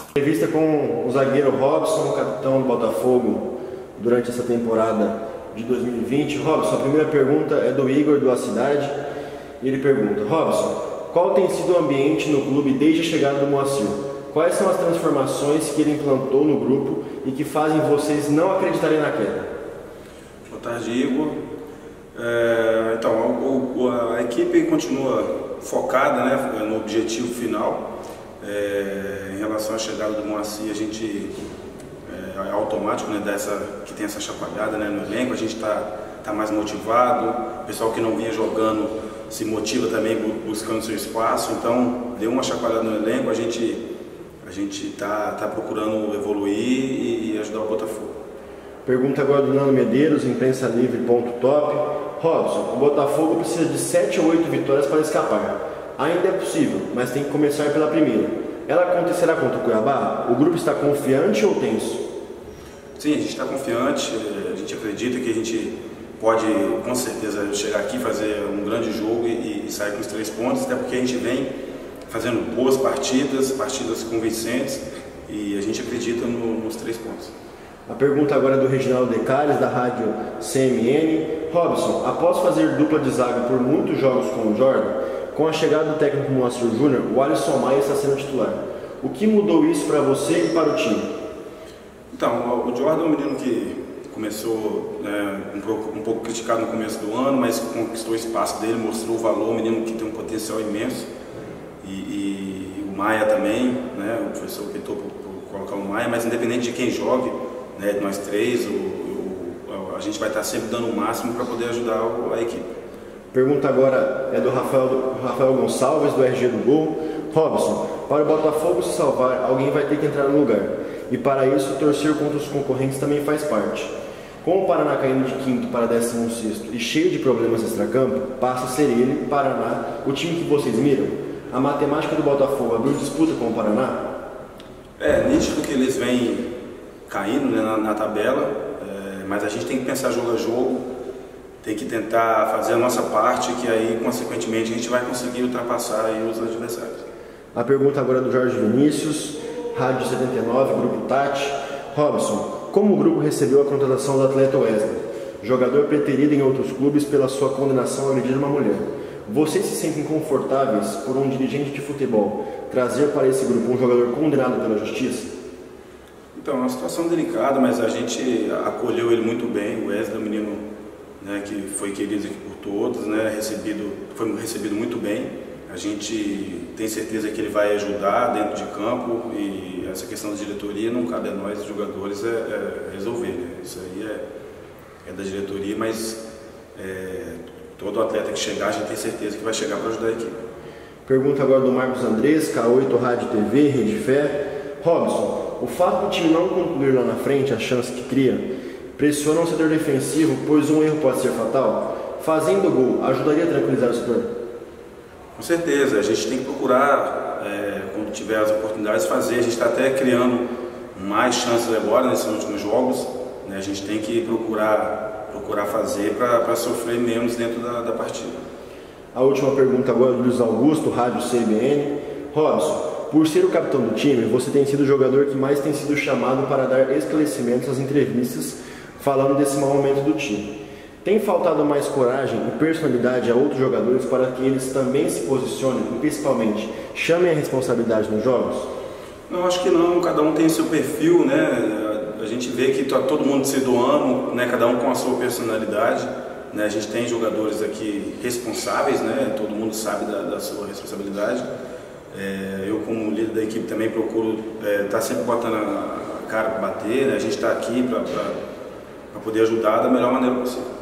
Entrevista com o zagueiro Robson, capitão do Botafogo durante essa temporada de 2020. Robson, a primeira pergunta é do Igor, do A Cidade, e ele pergunta: Robson, qual tem sido o ambiente no clube desde a chegada do Moacir? Quais são as transformações que ele implantou no grupo e que fazem vocês não acreditarem na queda? Boa tarde, Igor. A equipe continua focada, né, no objetivo final. Em relação à chegada do Moacir, a gente é automático, né, que tem essa chacoalhada, né, no elenco. A gente tá mais motivado, o pessoal que não vinha jogando se motiva também buscando seu espaço. Então deu uma chacoalhada no elenco, a gente tá procurando evoluir e ajudar o Botafogo. Pergunta agora do Nando Medeiros, imprensalivre.top. Robson, o Botafogo precisa de 7 ou 8 vitórias para escapar. Ainda é possível, mas tem que começar pela primeira. Ela acontecerá contra o Cuiabá? O grupo está confiante ou tenso? Sim, a gente está confiante, a gente acredita que a gente pode, com certeza, chegar aqui, fazer um grande jogo e sair com os 3 pontos, até porque a gente vem fazendo boas partidas convincentes, e a gente acredita nos 3 pontos. A pergunta agora é do Reginaldo Decales, da rádio CMN. Robson, após fazer dupla de zaga por muitos jogos com o Jordan, com a chegada do técnico Moacir Júnior, o Alisson Maia está sendo titular. O que mudou isso para você e para o time? Então, o Jordan é um menino que começou um pouco criticado no começo do ano, mas conquistou o espaço dele, mostrou o valor, um menino que tem um potencial imenso. E o Maia também, né, o professor optou por colocar o Maia, mas independente de quem jogue, né, nós 3, a gente vai estar sempre dando o máximo para poder ajudar a equipe. Pergunta agora é do Rafael Gonçalves, do RG do Gol. Robson, para o Botafogo se salvar, alguém vai ter que entrar no lugar. E para isso, torcer contra os concorrentes também faz parte. Com o Paraná caindo de 5º para 16º e cheio de problemas extracampo, passa a ser ele, Paraná, o time que vocês miram? A matemática do Botafogo abriu disputa com o Paraná? É nítido que eles vêm caindo, né, na tabela, mas a gente tem que pensar jogo a jogo, tem que tentar fazer a nossa parte, que aí, consequentemente, a gente vai conseguir ultrapassar aí os adversários. A pergunta agora é do Jorge Vinícius, Rádio 79, Grupo Tati. Robson, como o grupo recebeu a contratação do atleta Wesley, jogador preterido em outros clubes pela sua condenação a agredir uma mulher? Vocês se sentem confortáveis por um dirigente de futebol trazer para esse grupo um jogador condenado pela justiça? Então, é uma situação delicada, mas a gente acolheu ele muito bem. O Wesley é um menino, né, que foi querido aqui por todos, né, foi recebido muito bem. A gente tem certeza que ele vai ajudar dentro de campo, e essa questão da diretoria não cabe a nós, jogadores, resolver, né? Isso aí é da diretoria, mas todo atleta que chegar, a gente tem certeza que vai chegar para ajudar a equipe. Pergunta agora do Marcos Andrés, K8 Rádio TV, Rede Fé. Robson, o fato do time não concluir lá na frente a chance que cria pressiona o setor defensivo, pois um erro pode ser fatal? Fazendo o gol, ajudaria a tranquilizar o setor? Com certeza, a gente tem que procurar, quando tiver as oportunidades, fazer. A gente está até criando mais chances agora nesses últimos jogos, né? A gente tem que procurar fazer para sofrer menos dentro da partida. A última pergunta agora do Luiz Augusto, Rádio CBN. Robson, por ser o capitão do time, você tem sido o jogador que mais tem sido chamado para dar esclarecimentos às entrevistas, falando desse mau momento do time. Tem faltado mais coragem e personalidade a outros jogadores para que eles também se posicionem e, principalmente, chamem a responsabilidade nos jogos? Não, acho que não. Cada um tem seu perfil, né? A gente vê que está todo mundo se doando, né? Cada um com a sua personalidade, né? A gente tem jogadores aqui responsáveis, né? Todo mundo sabe da sua responsabilidade. Eu, como líder da equipe, também procuro estar sempre botando a cara para bater, né? A gente está aqui para poder ajudar da melhor maneira possível.